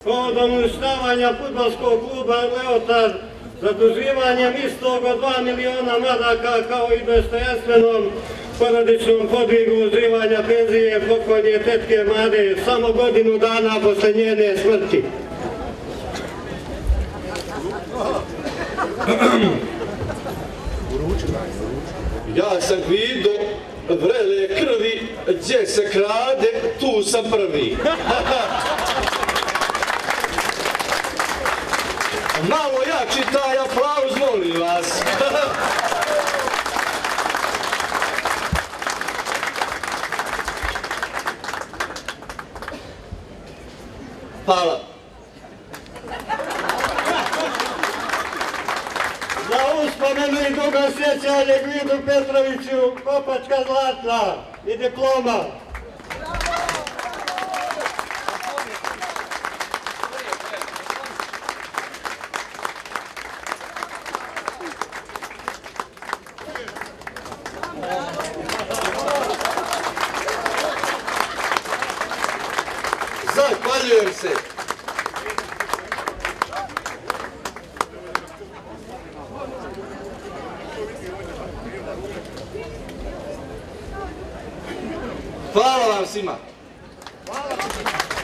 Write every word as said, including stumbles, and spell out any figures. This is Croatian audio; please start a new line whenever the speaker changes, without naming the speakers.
Povodom uništavanja Fudbalskog kluba Leotar zaduživanjem istog od dva miliona maraka kao i dostojanstvenom porodičnom podvigu uživanja penzije pokojne tetke Made samo godinu dana posle njene smrti.
Ja sam Gvido, vrele krvi, gdje se krade, tu sam prvi. Malo jači taj aplauz, molim vas. Hvala.
Za uspomenu i dugo sjećanje Gvidu Petroviću, kopačka zlatna i diploma.
Zahvaljujem se. Hvala vam svima.